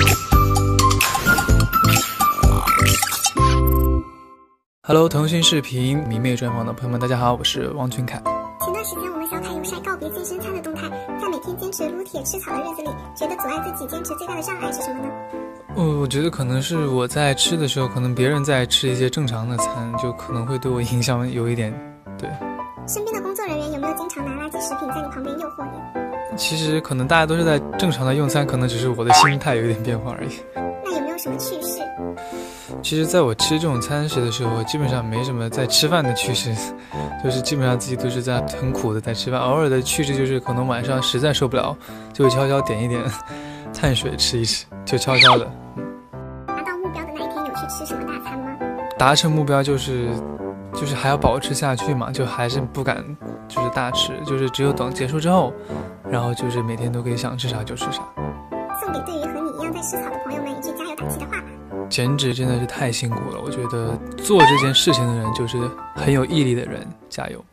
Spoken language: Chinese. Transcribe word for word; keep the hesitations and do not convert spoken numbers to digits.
Hello， 腾讯视频迷妹专访的朋友们，大家好，我是汪俊凯。 前段时间我们小凯又晒告别健身餐的动态，在每天坚持撸铁吃草的日子里，觉得阻碍自己坚持最大的障碍是什么呢？ 我我觉得可能是我在吃的时候，可能别人在吃一些正常的餐，就可能会对我影响有一点。对， 身边的工作人员有没有经常拿垃圾食品在你旁边诱惑你？ 其实可能大家都是在正常的用餐，可能只是我的心态有一点变化而已。 那有没有什么趣事？ 其实在我吃这种餐食的时候，基本上没什么在吃饭的趣事，就是基本上自己都是在很苦的在吃饭，偶尔的趣事就是可能晚上实在受不了，就会悄悄点一点碳水吃一吃，就悄悄的。 达到目标的那一天有去吃什么大餐吗？ 达成目标就是就是还要保持下去嘛，就还是不敢就是大吃，就是只有等结束之后，然后就是每天都可以想吃啥就吃啥。 送给对于和你一样在吃草的朋友们一句加油打气的话吧。 减脂真的是太辛苦了，我觉得做这件事情的人就是很有毅力的人，加油。